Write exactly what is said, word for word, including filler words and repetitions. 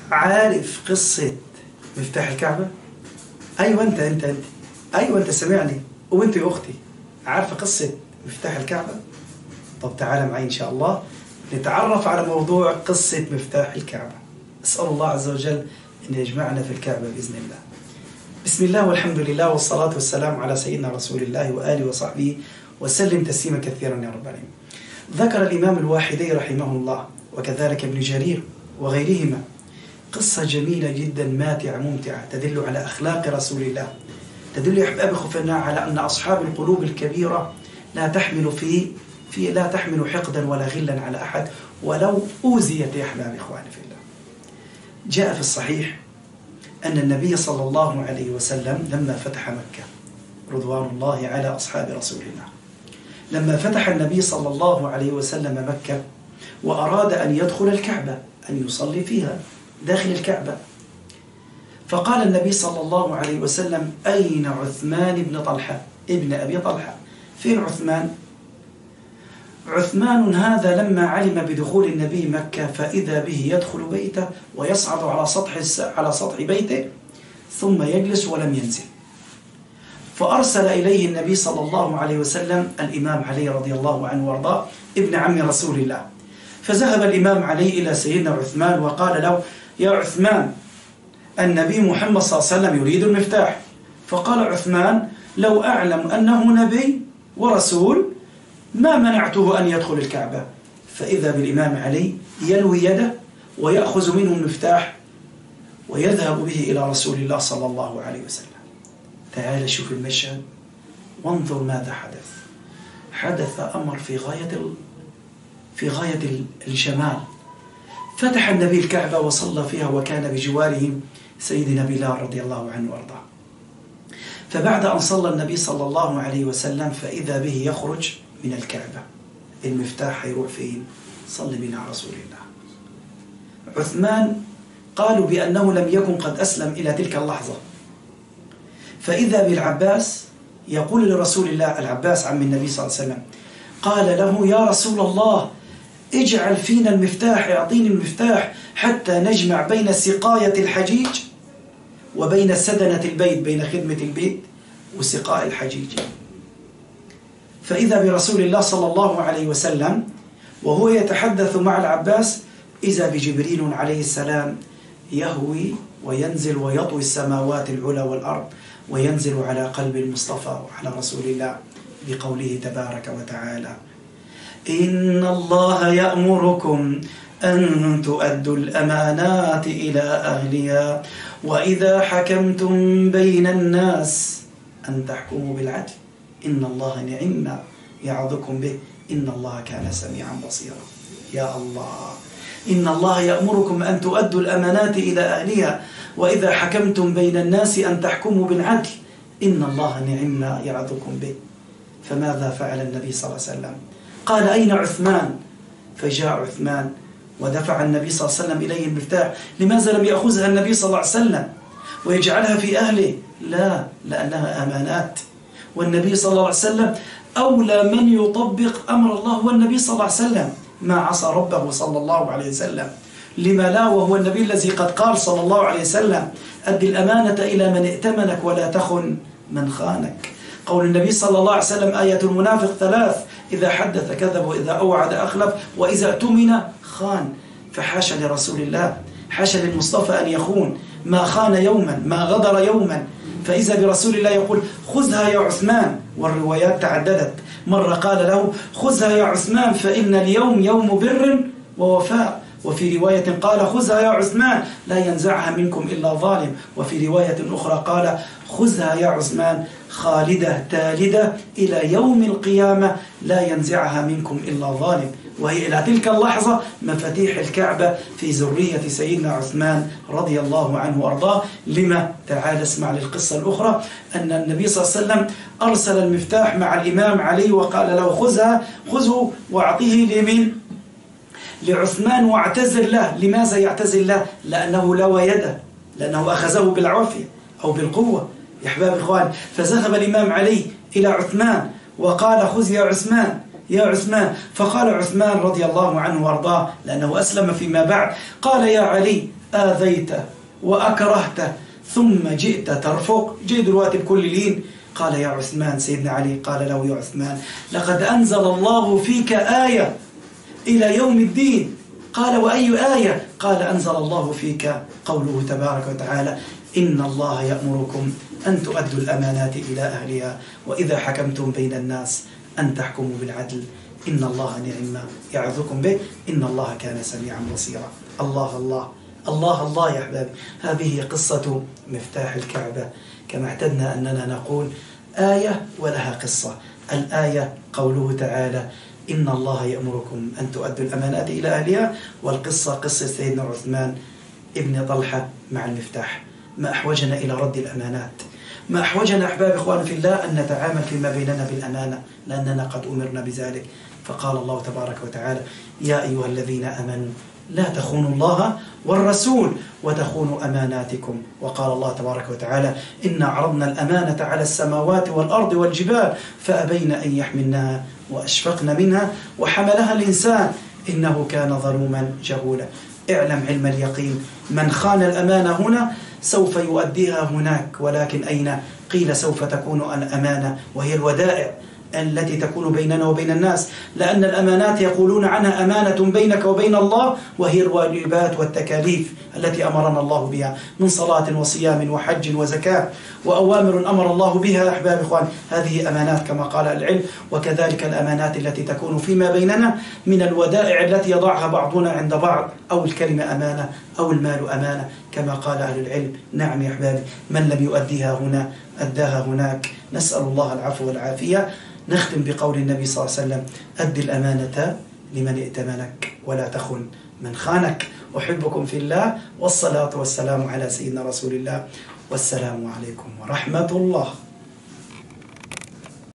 عارف قصة مفتاح الكعبة؟ أيوة أنت أنت أنت أيوة أنت سمعني، وأنت يا أختي عارفة قصة مفتاح الكعبة؟ طب تعالى معي إن شاء الله نتعرف على موضوع قصة مفتاح الكعبة. أسأل الله عز وجل أن يجمعنا في الكعبة بإذن الله. بسم الله والحمد لله والصلاة والسلام على سيدنا رسول الله وآله وصحبه وسلم تسليما كثيرا يا رب العالمين. ذكر الإمام الواحدي رحمه الله وكذلك ابن جرير وغيرهما قصة جميلة جدا ماتعة ممتعة تدل على أخلاق رسول الله، تدل يا أحبابي خفنا على أن أصحاب القلوب الكبيرة لا تحمل في في لا تحمل حقدا ولا غلا على أحد ولو أوذيت يا أحبابي إخواني في الله. جاء في الصحيح أن النبي صلى الله عليه وسلم لما فتح مكة رضوان الله على أصحاب رسول الله، لما فتح النبي صلى الله عليه وسلم مكة وأراد أن يدخل الكعبة أن يصلي فيها داخل الكعبة، فقال النبي صلى الله عليه وسلم: أين عثمان بن طلحة ابن أبي طلحة؟ فين عثمان؟ عثمان هذا لما علم بدخول النبي مكة فإذا به يدخل بيته ويصعد على سطح على سطح بيته ثم يجلس ولم ينزل. فأرسل إليه النبي صلى الله عليه وسلم الإمام علي رضي الله عنه وارضاه ابن عم رسول الله، فذهب الإمام علي إلى سيدنا عثمان وقال له: يا عثمان، النبي محمد صلى الله عليه وسلم يريد المفتاح. فقال عثمان: لو أعلم أنه نبي ورسول ما منعته أن يدخل الكعبة. فإذا بالإمام علي يلوي يده ويأخذ منه المفتاح ويذهب به إلى رسول الله صلى الله عليه وسلم. تعال شوف المشهد وانظر ماذا حدث. حدث أمر في غاية ال... في غاية الجمال. فتح النبي الكعبة وصلى فيها وكان بجواره سيدنا بلال رضي الله عنه وارضاه. فبعد أن صلى النبي صلى الله عليه وسلم فإذا به يخرج من الكعبة. المفتاح يروح فين؟ صلي بنا على رسول الله. عثمان قالوا بأنه لم يكن قد أسلم إلى تلك اللحظة، فإذا بالعباس يقول لرسول الله، العباس عم النبي صلى الله عليه وسلم، قال له: يا رسول الله، اجعل فينا المفتاح، اعطيني المفتاح حتى نجمع بين سقاية الحجيج وبين سدنة البيت، بين خدمة البيت وسقاء الحجيج. فإذا برسول الله صلى الله عليه وسلم وهو يتحدث مع العباس إذا بجبريل عليه السلام يهوي وينزل ويطوي السماوات العلى والأرض وينزل على قلب المصطفى وعلى رسول الله بقوله تبارك وتعالى: إن الله يأمركم أن تؤدوا الأمانات إلى أهلها وإذا حكمتم بين الناس أن تحكموا بالعدل إن الله نعم ما يعظكم به إن الله كان سميعا بصيرا. يا الله، إن الله يأمركم أن تؤدوا الأمانات إلى أهلها وإذا حكمتم بين الناس أن تحكموا بالعدل إن الله نعم ما يعظكم به. فماذا فعل النبي صلى الله عليه وسلم؟ قال: أين عثمان؟ فجاء عثمان ودفع النبي صلى الله عليه وسلم إليه المفتاح. لماذا لم يأخذها النبي صلى الله عليه وسلم ويجعلها في أهله؟ لا، لأنها أمانات، والنبي صلى الله عليه وسلم أولى من يطبق أمر الله هو النبي صلى الله عليه وسلم، ما عصى ربه صلى الله عليه وسلم. لما لا وهو النبي الذي قد قال صلى الله عليه وسلم: أد الأمانة إلى من ائتمنك ولا تخن من خانك. قول النبي صلى الله عليه وسلم: آية المنافق ثلاث: إذا حدث كذب وإذا أوعد أخلف وإذا اؤتمن خان. فحاشا لرسول الله، حاشا للمصطفى أن يخون، ما خان يوما، ما غدر يوما. فإذا برسول الله يقول: خذها يا عثمان، والروايات تعددت، مرة قال له: خذها يا عثمان فإن اليوم يوم بر ووفاء، وفي رواية قال: خذها يا عثمان لا ينزعها منكم إلا ظالم، وفي رواية أخرى قال: خذها يا عثمان خالدة تالدة إلى يوم القيامة لا ينزعها منكم إلا ظالم. وهي إلى تلك اللحظة مفاتيح الكعبة في ذرية سيدنا عثمان رضي الله عنه وأرضاه. لما؟ تعال اسمع للقصة الأخرى، أن النبي صلى الله عليه وسلم أرسل المفتاح مع الإمام علي وقال له: خذها خذه وأعطيه لمن؟ لعثمان واعتذر له. لماذا يعتذر له؟ لأنه لوى يده، لأنه أخذه بالعافية أو بالقوة يا أحباب إخوان. فذهب الإمام علي إلى عثمان وقال: خذ يا عثمان يا عثمان. فقال عثمان رضي الله عنه وارضاه لأنه أسلم فيما بعد، قال يا علي آذيته وأكرهته ثم جئت ترفق، جئ دلوقتي بكل لين. قال يا عثمان، سيدنا علي قال له يا عثمان لقد أنزل الله فيك آية إلى يوم الدين. قال وأي آية؟ قال أنزل الله فيك قوله تبارك وتعالى إن الله يأمركم أن تؤدوا الأمانات إلى أهلها وإذا حكمتم بين الناس أن تحكموا بالعدل إن الله نعم ما يعظكم به إن الله كان سميعا بصيرا. الله الله الله الله يا أحبابي، هذه قصة مفتاح الكعبة، كما اعتدنا أننا نقول آية ولها قصة. الآية قوله تعالى إن الله يأمركم أن تؤدوا الأمانات إلى أهلها، والقصة قصة سيدنا عثمان ابن طلحة مع المفتاح. ما أحوجنا إلى رد الأمانات، ما أحوجنا أحباب إخوان في الله أن نتعامل فيما بيننا بالأمانة، لأننا قد أمرنا بذلك. فقال الله تبارك وتعالى يا أيها الذين آمنوا لا تخونوا الله والرسول وتخونوا أماناتكم. وقال الله تبارك وتعالى إنا عرضنا الأمانة على السماوات والأرض والجبال فأبين أن يحملنها وأشفقن منها وحملها الإنسان إنه كان ظلوما جهولا. اعلم علم اليقين من خان الأمانة هنا سوف يؤديها هناك، ولكن أين؟ قيل سوف تكون الأمانة وهي الودائع التي تكون بيننا وبين الناس، لأن الأمانات يقولون عنها أمانة بينك وبين الله، وهي الواجبات والتكاليف التي أمرنا الله بها من صلاة وصيام وحج وزكاة وأوامر أمر الله بها. أحباب إخوان هذه أمانات كما قال العلم، وكذلك الأمانات التي تكون فيما بيننا من الودائع التي يضعها بعضنا عند بعض، أو الكلمة أمانة أو المال أمانة كما قال أهل العلم. نعم يا أحبابي، من لم يؤديها هنا أداها هناك، نسأل الله العفو والعافية. نختم بقول النبي صلى الله عليه وسلم أد الأمانة لمن ائتمنك ولا تخن من خانك. أحبكم في الله، والصلاة والسلام على سيدنا رسول الله، والسلام عليكم ورحمة الله.